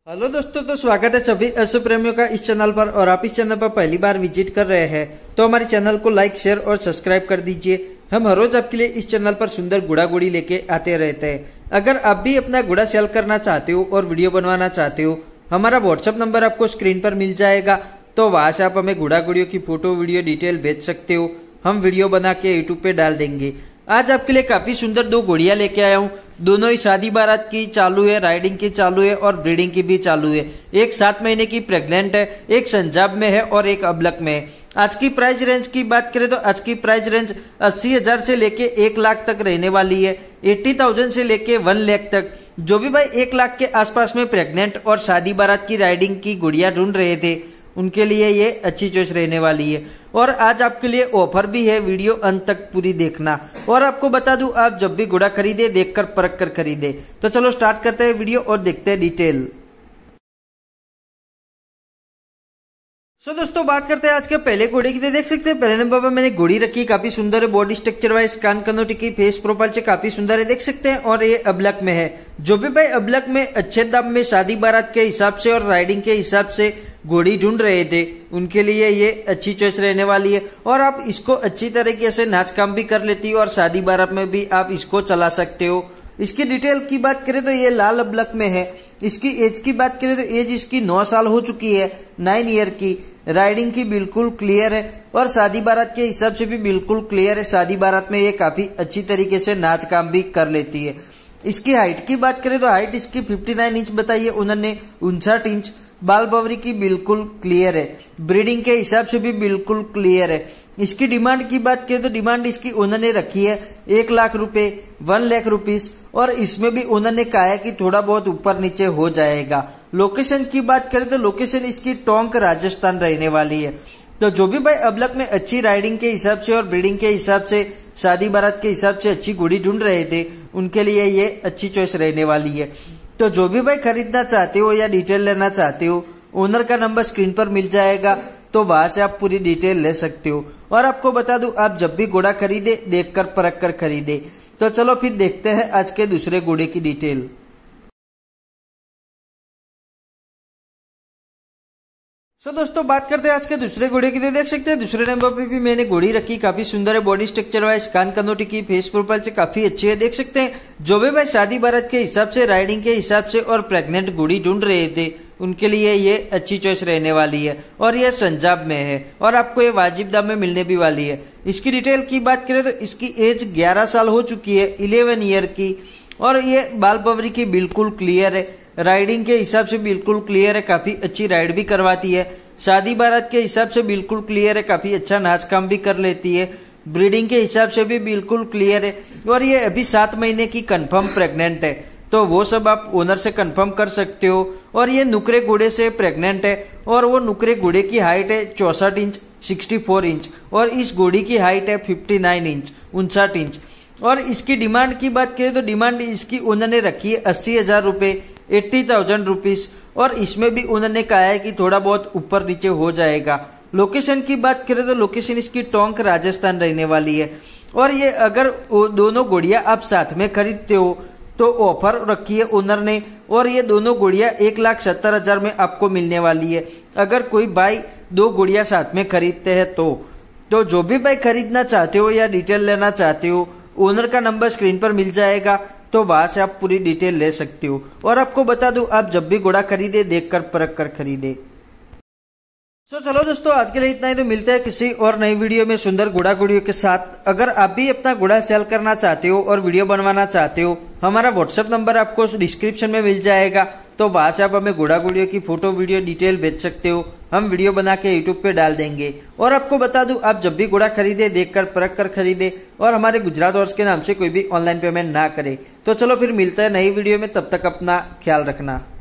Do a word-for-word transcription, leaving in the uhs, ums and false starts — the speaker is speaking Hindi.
हेलो दोस्तों, तो स्वागत है सभी अश्व प्रेमियों का इस चैनल पर। और आप इस चैनल पर पहली बार विजिट कर रहे हैं तो हमारे चैनल को लाइक, शेयर और सब्सक्राइब कर दीजिए। हम हर रोज आपके लिए इस चैनल पर सुंदर गुड़ा गुड़ी लेके आते रहते हैं। अगर आप भी अपना गुड़ा सेल करना चाहते हो और वीडियो बनवाना चाहते हो, हमारा व्हाट्सएप नंबर आपको स्क्रीन पर मिल जाएगा। तो वहां से आप हमें गुड़ा गुड़ियों की फोटो, वीडियो डिटेल भेज सकते हो। हम वीडियो बना के यूट्यूब पे डाल देंगे। आज आपके लिए काफी सुंदर दो घोड़ियां लेके आया हूँ। दोनों ही शादी बारात की चालू है, राइडिंग की चालू है और ब्रीडिंग की भी चालू है। एक सात महीने की प्रेग्नेंट है, एक संजाब में है और एक अबलक में है। आज की प्राइस रेंज की बात करें तो आज की प्राइस रेंज अस्सी हजार से लेके एक लाख तक रहने वाली है। एट्टी थाउजेंड से लेके वन लाख तक। जो भी भाई एक लाख के आसपास में प्रेग्नेंट और शादी बारात की राइडिंग की गुड़िया ढूंढ रहे थे, उनके लिए ये अच्छी चॉइस रहने वाली है। और आज आपके लिए ऑफर भी है, वीडियो अंत तक पूरी देखना। और आपको बता दूं, आप जब भी घोड़ा खरीदे देखकर परख कर खरीदे। तो चलो स्टार्ट करते हैं वीडियो और देखते हैं डिटेल। सो so, दोस्तों बात करते हैं आज के पहले घोड़े की। तो देख सकते हैं पहले नंबर पर मैंने घोड़ी रखी, काफी सुंदर है। बॉडी स्ट्रक्चर वाइज, कान कनोटी की फेस प्रोफाइल से काफी सुंदर है, देख सकते हैं। और ये अबलक में है। जो भी भाई अबलक में अच्छे दाम में शादी बारात के हिसाब से और राइडिंग के हिसाब से घोड़ी ढूंढ रहे थे, उनके लिए ये अच्छी चॉइस रहने वाली है। और आप इसको अच्छी तरीके से नाच काम भी कर लेती हो और शादी बारात में भी आप इसको चला सकते हो। इसकी डिटेल की बात करें तो ये लाल अबलक में है। इसकी एज की बात करें तो एज इसकी नौ साल हो चुकी है, नाइन ईयर की। राइडिंग की बिल्कुल क्लियर है और शादी बारात के हिसाब से भी बिल्कुल क्लियर है। शादी बारात में ये काफी अच्छी तरीके से नाच काम भी कर लेती है। इसकी हाइट की बात करें तो हाइट इसकी उनसठ इंच बताइए उन्होंने, उनसठ इंच। बाल बवरी की बिल्कुल क्लियर है। ब्रीडिंग के हिसाब से भी बिल्कुल क्लियर है। इसकी डिमांड की बात करें तो डिमांड इसकी उन्होंने रखी है एक लाख रुपए, वन लाख रुपीस। और इसमें भी उन्होंने कहा है कि थोड़ा बहुत ऊपर नीचे हो जाएगा। लोकेशन की बात करें तो लोकेशन इसकी टोंक राजस्थान रहने वाली है। तो जो भी भाई अबलक में अच्छी राइडिंग के हिसाब से और ब्रीडिंग के हिसाब से, शादी बारात के हिसाब से अच्छी घोड़ी ढूंढ रहे थे, उनके लिए ये अच्छी चॉइस रहने वाली है। तो जो भी भाई खरीदना चाहते हो या डिटेल लेना चाहते हो, ओनर का नंबर स्क्रीन पर मिल जाएगा। तो वहां से आप पूरी डिटेल ले सकते हो। और आपको बता दूं, आप जब भी घोड़ा खरीदे देखकर परख कर खरीदे। तो चलो फिर देखते हैं आज के दूसरे घोड़े की डिटेल। सो so, दोस्तों बात करते हैं आज के दूसरे घोड़े की। तो देख सकते हैं दूसरे नंबर पे भी मैंने घोड़ी रखी, काफी सुंदर है। बॉडी स्ट्रक्चर वाइज, कान कनोटी की फेस प्रोफाइल से काफी अच्छी है, देख सकते हैं। जो भी भाई शादी बारात के हिसाब से, राइडिंग के हिसाब से और प्रेग्नेंट घोड़ी ढूंढ रहे थे, उनके लिए ये अच्छी चॉइस रहने वाली है। और ये संजाब में है और आपको ये वाजिब दाम में मिलने भी वाली है। इसकी डिटेल की बात करें तो इसकी एज ग्यारह साल हो चुकी है, इलेवन ईयर की। और ये बाल बवरी की बिल्कुल क्लियर है। राइडिंग के हिसाब से बिल्कुल क्लियर है, काफी अच्छी राइड भी करवाती है। शादी बारात के हिसाब से बिल्कुल क्लियर है, काफी अच्छा नाच काम भी कर लेती है। ब्रीडिंग के हिसाब से भी बिल्कुल क्लियर है। और ये अभी सात महीने की कंफर्म प्रेग्नेंट है। तो वो सब आप ओनर से कंफर्म कर सकते हो। और ये नुकरे घोड़े से प्रेग्नेंट है और वो नुकरे घोड़े की हाइट है चौसठ इंच, चौंसठ इंच। और इस घोड़ी की हाइट है उनसठ इंच, उनसठ इंच। और इसकी डिमांड की बात करें तो डिमांड इसकी उन्होंने रखी है अस्सी हजार रुपए, एट्टी थाउजेंड रुपीज। और इसमें भी उन्होंने कहा है कि थोड़ा बहुत ऊपर नीचे हो जाएगा। लोकेशन की बात करें तो लोकेशन इसकी टोंक राजस्थान रहने वाली है। और ये अगर दोनों घोड़ियां आप साथ में खरीदते हो तो ऑफर रखी है ओनर ने। और ये दोनों घोड़ियां एक लाख सत्तर हजार में आपको मिलने वाली है, अगर कोई भाई दो घोड़ियां साथ में खरीदते हैं तो। तो जो भी भाई खरीदना चाहते हो या डिटेल लेना चाहते हो, ओनर का नंबर स्क्रीन पर मिल जाएगा। तो वहां से आप पूरी डिटेल ले सकते हो। और आपको बता दूं, आप जब भी घोड़ा खरीदे देखकर परख कर खरीदे। सो चलो दोस्तों, आज के लिए इतना ही। तो मिलते हैं किसी और नई वीडियो में सुंदर घोड़ा घोड़ियों के साथ। अगर आप भी अपना घोड़ा सेल करना चाहते हो और वीडियो बनवाना चाहते हो, हमारा व्हाट्सएप नंबर आपको डिस्क्रिप्शन में मिल जाएगा। तो वहां से आप हमें घोड़ा घोड़ियों की फोटो, वीडियो डिटेल भेज सकते हो। हम वीडियो बना के यूट्यूब पे डाल देंगे। और आपको बता दूं, आप जब भी घोड़ा खरीदे देखकर परख कर खरीदे और हमारे गुजरात हॉर्स के नाम से कोई भी ऑनलाइन पेमेंट ना करे। तो चलो फिर मिलता है नई वीडियो में, तब तक अपना ख्याल रखना।